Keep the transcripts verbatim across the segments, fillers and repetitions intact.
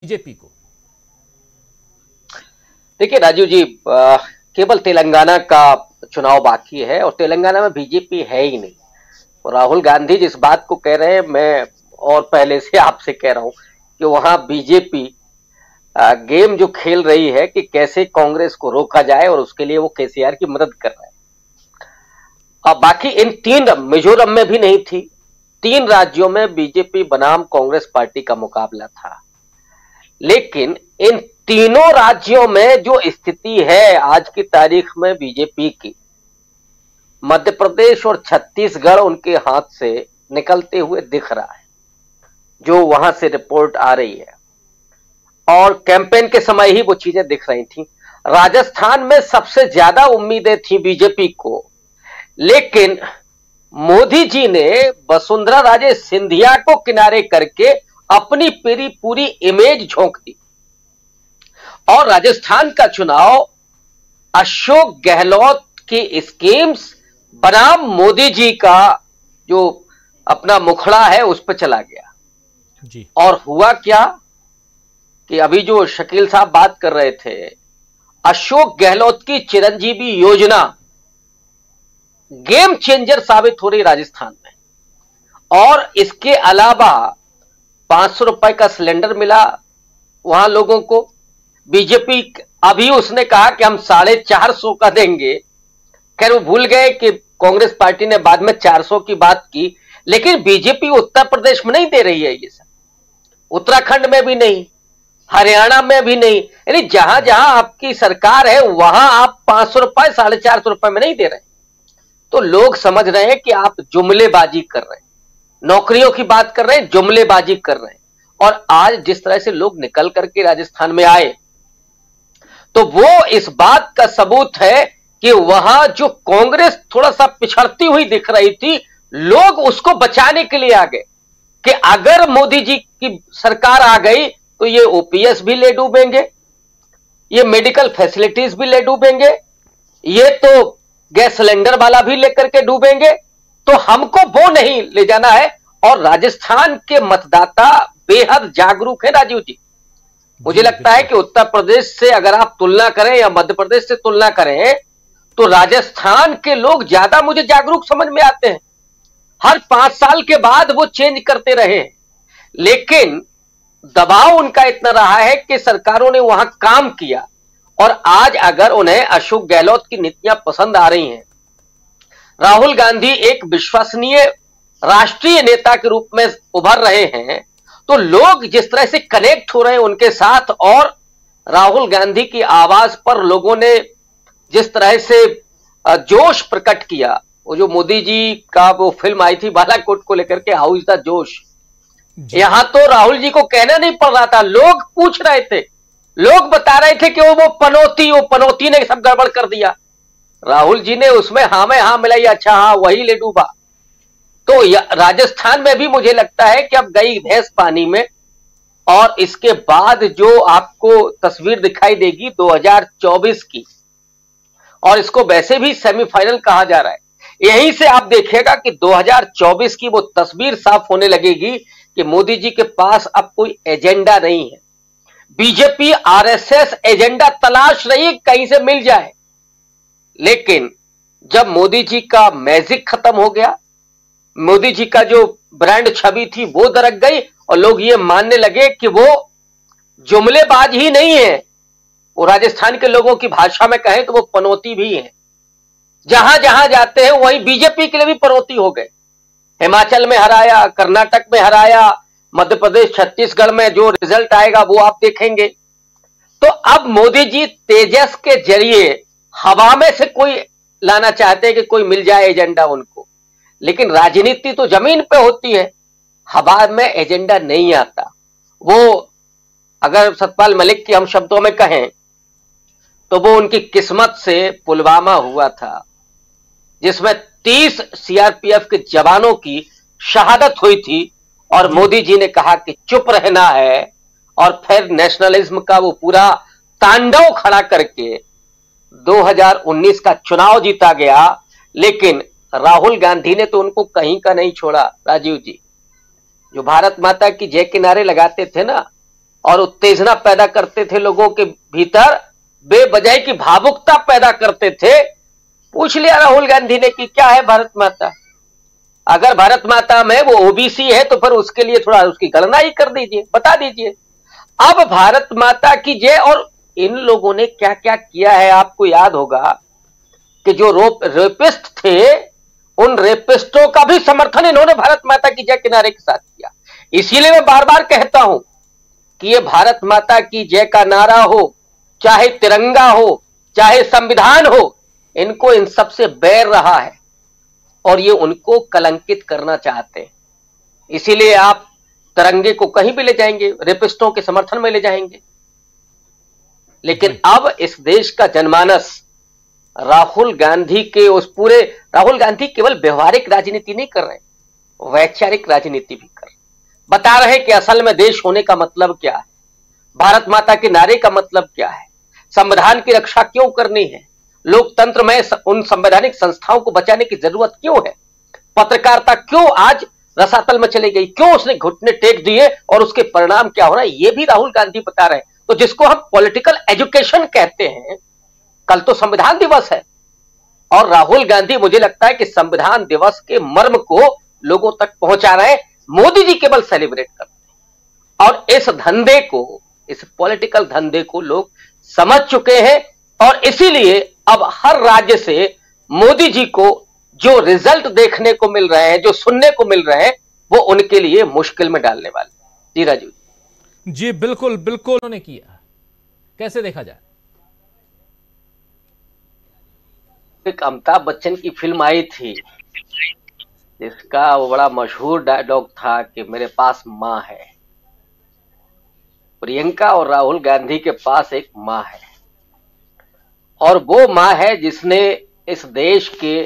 BJP को? देखिए राजीव जी, आ, केवल तेलंगाना का चुनाव बाकी है और तेलंगाना में बीजेपी है ही नहीं। और राहुल गांधी जिस बात को कह रहे हैं, मैं और पहले से आपसे कह रहा हूं कि वहां बीजेपी गेम जो खेल रही है कि कैसे कांग्रेस को रोका जाए और उसके लिए वो केसीआर की मदद कर रहा है। अब बाकी इन तीन, मिजोरम में भी नहीं थी, तीन राज्यों में बीजेपी बनाम कांग्रेस पार्टी का मुकाबला था। लेकिन इन तीनों राज्यों में जो स्थिति है आज की तारीख में बीजेपी की, मध्य प्रदेश और छत्तीसगढ़ उनके हाथ से निकलते हुए दिख रहा है, जो वहां से रिपोर्ट आ रही है। और कैंपेन के समय ही वो चीजें दिख रही थी। राजस्थान में सबसे ज्यादा उम्मीदें थी बीजेपी को, लेकिन मोदी जी ने वसुंधरा राजे सिंधिया को किनारे करके अपनी पूरी पूरी इमेज झोंक दी। और राजस्थान का चुनाव अशोक गहलोत की स्कीम्स बनाम मोदी जी का जो अपना मुखड़ा है उस पर चला गया जी। और हुआ क्या कि अभी जो शकील साहब बात कर रहे थे, अशोक गहलोत की चिरंजीवी योजना गेम चेंजर साबित हो रही राजस्थान में। और इसके अलावा पांच सौ रुपए का सिलेंडर मिला वहां लोगों को। बीजेपी अभी उसने कहा कि हम साढ़े चार सौ का देंगे। खैर वो भूल गए कि कांग्रेस पार्टी ने बाद में चार सौ की बात की, लेकिन बीजेपी उत्तर प्रदेश में नहीं दे रही है ये सब, उत्तराखंड में भी नहीं, हरियाणा में भी नहीं। यानी जहां जहां आपकी सरकार है वहां आप पांच सौ रुपए साढ़े चार सौ रुपए में नहीं दे रहे। तो लोग समझ रहे हैं कि आप जुमलेबाजी कर रहे हैं, नौकरियों की बात कर रहे हैं, जुमलेबाजी कर रहे हैं। और आज जिस तरह से लोग निकल करके राजस्थान में आए, तो वो इस बात का सबूत है कि वहां जो कांग्रेस थोड़ा सा पिछड़ती हुई दिख रही थी, लोग उसको बचाने के लिए आ गए कि अगर मोदी जी की सरकार आ गई तो ये ओपीएस भी ले डूबेंगे, ये मेडिकल फैसिलिटीज भी ले डूबेंगे, ये तो गैस सिलेंडर वाला भी लेकर के डूबेंगे, तो हमको वो नहीं ले जाना है। और राजस्थान के मतदाता बेहद जागरूक है राजीव जी। मुझे लगता है कि उत्तर प्रदेश से अगर आप तुलना करें या मध्य प्रदेश से तुलना करें तो राजस्थान के लोग ज्यादा मुझे जागरूक समझ में आते हैं। हर पांच साल के बाद वो चेंज करते रहे, लेकिन दबाव उनका इतना रहा है कि सरकारों ने वहां काम किया। और आज अगर उन्हें अशोक गहलोत की नीतियां पसंद आ रही हैं, राहुल गांधी एक विश्वसनीय राष्ट्रीय नेता के रूप में उभर रहे हैं, तो लोग जिस तरह से कनेक्ट हो रहे हैं उनके साथ, और राहुल गांधी की आवाज पर लोगों ने जिस तरह से जोश प्रकट किया, वो जो मोदी जी का वो फिल्म आई थी बालाकोट को लेकर के, हाउ इज द जोश, यहां तो राहुल जी को कहना नहीं पड़ रहा था, लोग पूछ रहे थे, लोग बता रहे थे कि वो वो पनौती वो पनौती ने सब गड़बड़ कर दिया। राहुल जी ने उसमें हाँ में हाँ मिलाई, अच्छा हाँ वही ले डूबा। तो राजस्थान में भी मुझे लगता है कि अब गई भैंस पानी में। और इसके बाद जो आपको तस्वीर दिखाई देगी दो हज़ार चौबीस की, और इसको वैसे भी सेमीफाइनल कहा जा रहा है, यहीं से आप देखिएगा कि दो हज़ार चौबीस की वो तस्वीर साफ होने लगेगी कि मोदी जी के पास अब कोई एजेंडा नहीं है। बीजेपी आरएसएस एजेंडा तलाश रही है कहीं से मिल जाए, लेकिन जब मोदी जी का मैजिक खत्म हो गया, मोदी जी का जो ब्रांड छवि थी वो दरक गई, और लोग ये मानने लगे कि वो जुमलेबाज ही नहीं है, वो राजस्थान के लोगों की भाषा में कहें तो वो पनौती भी है। जहां जहां जाते हैं वहीं बीजेपी के लिए भी पनौती हो गए। हिमाचल में हराया, कर्नाटक में हराया, मध्य प्रदेश छत्तीसगढ़ में जो रिजल्ट आएगा वो आप देखेंगे। तो अब मोदी जी तेजस के जरिए हवा में से कोई लाना चाहते हैं कि कोई मिल जाए एजेंडा उनको, लेकिन राजनीति तो जमीन पे होती है, हवा में एजेंडा नहीं आता। वो अगर सतपाल मलिक की हम शब्दों में कहें तो वो उनकी किस्मत से पुलवामा हुआ था, जिसमें तीस सीआरपीएफ के जवानों की शहादत हुई थी, और मोदी जी ने कहा कि चुप रहना है, और फिर नेशनलिज्म का वो पूरा तांडव खड़ा करके दो हज़ार उन्नीस का चुनाव जीता गया। लेकिन राहुल गांधी ने तो उनको कहीं का नहीं छोड़ा राजीव जी। जो भारत माता की जय किनारे लगाते थे ना, और उत्तेजना पैदा करते थे लोगों के भीतर, बेवजह की भावुकता पैदा करते थे। पूछ लिया राहुल गांधी ने कि क्या है भारत माता, अगर भारत माता में वो ओबीसी है तो फिर उसके लिए थोड़ा उसकी गणना ही कर दीजिए, बता दीजिए। अब भारत माता की जय। और इन लोगों ने क्या क्या किया है, आपको याद होगा कि जो रेपिस्ट थे, उन रेपिस्टों का भी समर्थन इन्होंने भारत माता की जय के नारे के साथ किया। इसीलिए मैं बार बार कहता हूं कि ये भारत माता की जय का नारा हो, चाहे तिरंगा हो, चाहे संविधान हो, इनको इन सब से बैर रहा है और ये उनको कलंकित करना चाहते हैं। इसीलिए आप तिरंगे को कहीं भी ले जाएंगे, रेपिस्टों के समर्थन में ले जाएंगे। लेकिन अब इस देश का जनमानस राहुल गांधी के उस पूरे, राहुल गांधी केवल व्यवहारिक राजनीति नहीं कर रहे, वैचारिक राजनीति भी कर रहे, बता रहे कि असल में देश होने का मतलब क्या है, भारत माता के नारे का मतलब क्या है, संविधान की रक्षा क्यों करनी है, लोकतंत्र में उन संवैधानिक संस्थाओं को बचाने की जरूरत क्यों है, पत्रकारिता क्यों आज रसातल में चली गई, क्यों उसने घुटने टेक दिए और उसके परिणाम क्या हो रहा है, ये भी राहुल गांधी बता रहे हैं। तो जिसको हम पॉलिटिकल एजुकेशन कहते हैं, कल तो संविधान दिवस है और राहुल गांधी मुझे लगता है कि संविधान दिवस के मर्म को लोगों तक पहुंचा रहे हैं। मोदी जी केवल सेलिब्रेट करते हैं और इस धंधे को, इस पॉलिटिकल धंधे को लोग समझ चुके हैं और इसीलिए अब हर राज्य से मोदी जी को जो रिजल्ट देखने को मिल रहे हैं, जो सुनने को मिल रहे हैं, वो उनके लिए मुश्किल में डालने वाले। जी राजू जी, बिल्कुल बिल्कुल उन्होंने किया, कैसे देखा जाए? एक अमिताभ बच्चन की फिल्म आई थी जिसका वो बड़ा मशहूर डायलॉग था कि मेरे पास मां है। प्रियंका और राहुल गांधी के पास एक मां है और वो मां है जिसने इस देश के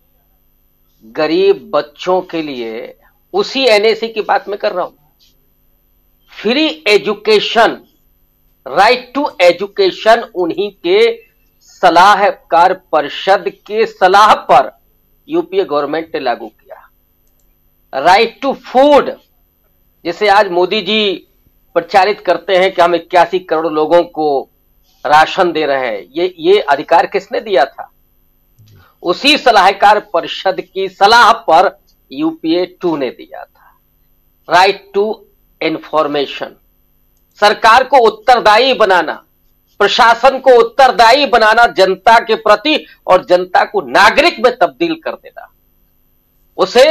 गरीब बच्चों के लिए, उसी एनएसी की बात मैं कर रहा हूं, free education, right to education उन्हीं के सलाहकार परिषद के सलाह पर यूपीए गवर्नमेंट ने लागू किया। राइट टू फूड, जिसे आज मोदी जी प्रचारित करते हैं कि हम इक्यासी करोड़ लोगों को राशन दे रहे हैं, ये ये अधिकार किसने दिया था? उसी सलाहकार परिषद की सलाह पर यूपीए टू ने दिया था। राइट टू इंफॉर्मेशन, सरकार को उत्तरदायी बनाना, प्रशासन को उत्तरदायी बनाना जनता के प्रति और जनता को नागरिक में तब्दील कर देना, उसे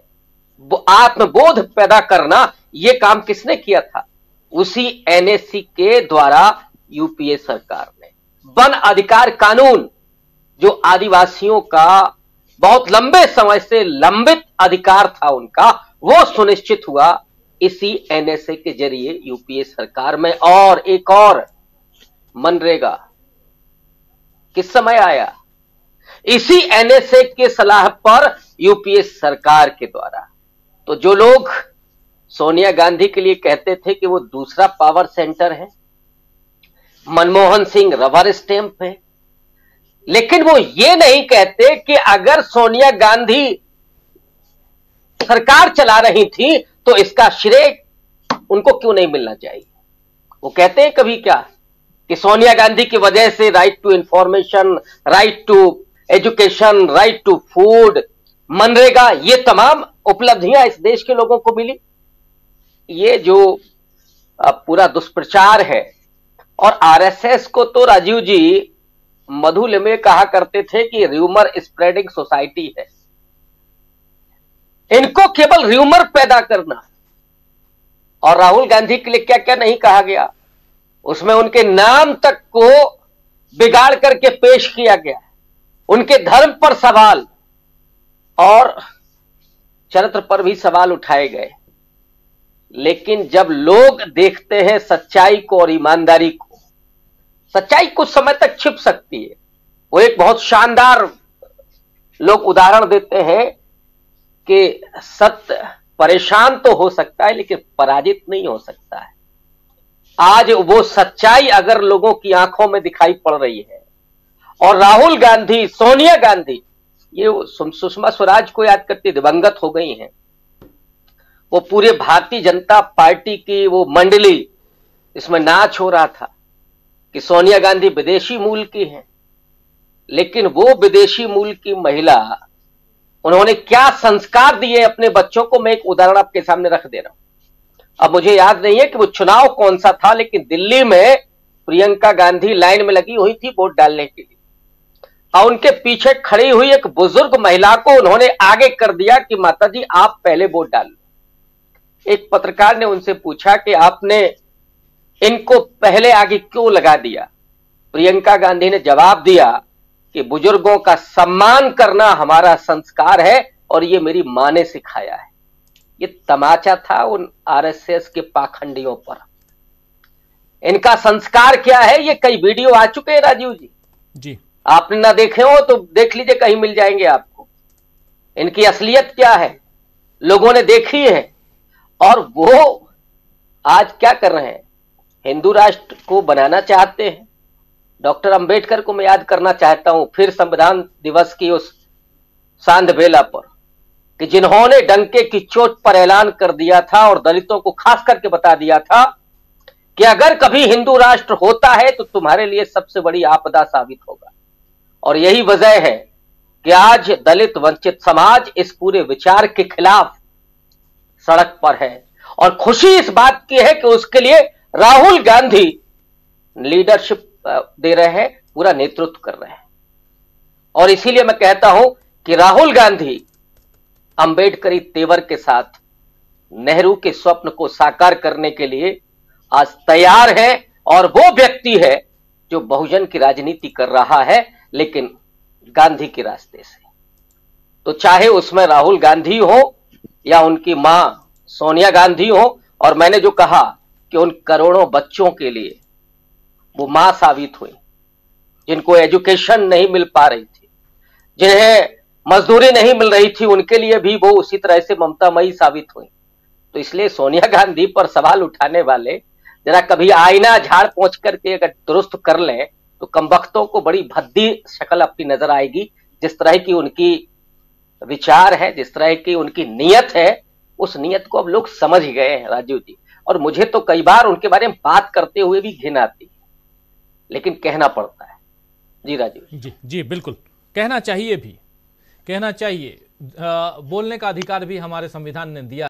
आत्मबोध पैदा करना, यह काम किसने किया था? उसी एनएसी के द्वारा यूपीए सरकार ने। वन अधिकार कानून, जो आदिवासियों का बहुत लंबे समय से लंबित अधिकार था उनका, वो सुनिश्चित हुआ इसी एनएसए के जरिए यूपीए सरकार में। और एक और, मनरेगा किस समय आया? इसी एनएसए के सलाह पर यूपीए सरकार के द्वारा। तो जो लोग सोनिया गांधी के लिए कहते थे कि वो दूसरा पावर सेंटर है, मनमोहन सिंह रबर स्टैंप है, लेकिन वो ये नहीं कहते कि अगर सोनिया गांधी सरकार चला रही थी तो इसका श्रेय उनको क्यों नहीं मिलना चाहिए। वो कहते हैं कभी क्या कि सोनिया गांधी की वजह से right to information, right to education, right to food, MNREGA, ये तमाम उपलब्धियां इस देश के लोगों को मिली। ये जो पूरा दुष्प्रचार है, और आरएसएस को तो राजीव जी मधु लिमये कहा करते थे कि र्यूमर स्प्रेडिंग सोसाइटी है। इनको केवल र्यूमर पैदा करना। और राहुल गांधी के लिए क्या क्या नहीं कहा गया, उसमें उनके नाम तक को बिगाड़ करके पेश किया गया, उनके धर्म पर सवाल और चरित्र पर भी सवाल उठाए गए। लेकिन जब लोग देखते हैं सच्चाई को और ईमानदारी को, सच्चाई कुछ समय तक छिप सकती है। वो एक बहुत शानदार लोग उदाहरण देते हैं कि सत्य परेशान तो हो सकता है लेकिन पराजित नहीं हो सकता है। आज वो सच्चाई अगर लोगों की आंखों में दिखाई पड़ रही है, और राहुल गांधी, सोनिया गांधी, ये सुषमा स्वराज को याद करती, दिवंगत हो गई हैं, वो पूरे भारतीय जनता पार्टी की वो मंडली इसमें नाच हो रहा था कि सोनिया गांधी विदेशी मूल की हैं, लेकिन वो विदेशी मूल की महिला, उन्होंने क्या संस्कार दिए अपने बच्चों को, मैं एक उदाहरण आपके सामने रख दे रहा हूं। अब मुझे याद नहीं है कि वो चुनाव कौन सा था, लेकिन दिल्ली में प्रियंका गांधी लाइन में लगी हुई थी वोट डालने के लिए, और उनके पीछे खड़ी हुई एक बुजुर्ग महिला को उन्होंने आगे कर दिया कि माता जी आप पहले वोट डाल लो। एक पत्रकार ने उनसे पूछा कि आपने इनको पहले आगे क्यों लगा दिया। प्रियंका गांधी ने जवाब दिया कि बुजुर्गों का सम्मान करना हमारा संस्कार है और ये मेरी मां ने सिखाया है। ये तमाचा था उन आरएसएस के पाखंडियों पर। इनका संस्कार क्या है, ये कई वीडियो आ चुके हैं राजीव जी जी आपने ना देखे हो तो देख लीजिए, कहीं मिल जाएंगे आपको। इनकी असलियत क्या है लोगों ने देखी है, और वो आज क्या कर रहे हैं, हिंदू राष्ट्र को बनाना चाहते हैं। डॉक्टर अंबेडकर को मैं याद करना चाहता हूं फिर संविधान दिवस की उस सांध बेला पर, कि जिन्होंने डंके की चोट पर ऐलान कर दिया था और दलितों को खास करके बता दिया था कि अगर कभी हिंदू राष्ट्र होता है तो तुम्हारे लिए सबसे बड़ी आपदा साबित होगा। और यही वजह है कि आज दलित वंचित समाज इस पूरे विचार के खिलाफ सड़क पर है, और खुशी इस बात की है कि उसके लिए राहुल गांधी लीडरशिप दे रहे हैं, पूरा नेतृत्व कर रहे हैं। और इसीलिए मैं कहता हूं कि राहुल गांधी अंबेडकरी तेवर के साथ नेहरू के स्वप्न को साकार करने के लिए आज तैयार है, और वो व्यक्ति है जो बहुजन की राजनीति कर रहा है, लेकिन गांधी के रास्ते से। तो चाहे उसमें राहुल गांधी हो या उनकी मां सोनिया गांधी हो, और मैंने जो कहा कि उन करोड़ों बच्चों के लिए वो मां साबित हुई, जिनको एजुकेशन नहीं मिल पा रही थी, जिन्हें मजदूरी नहीं मिल रही थी, उनके लिए भी वो उसी तरह से ममतामयी साबित हुई। तो इसलिए सोनिया गांधी पर सवाल उठाने वाले जरा कभी आईना झाड़ पोंछ करके अगर दुरुस्त कर लें तो कमबख्तों को बड़ी भद्दी शक्ल अपनी नजर आएगी। जिस तरह की उनकी विचार है, जिस तरह की उनकी नीयत है, उस नीयत को अब लोग समझ गए हैं राजीव जी। और मुझे तो कई बार उनके बारे में बात करते हुए भी घिन आती है, लेकिन कहना पड़ता है। जी राजीव जी जी बिल्कुल, कहना चाहिए भी, कहना चाहिए। आ, बोलने का अधिकार भी हमारे संविधान ने दिया।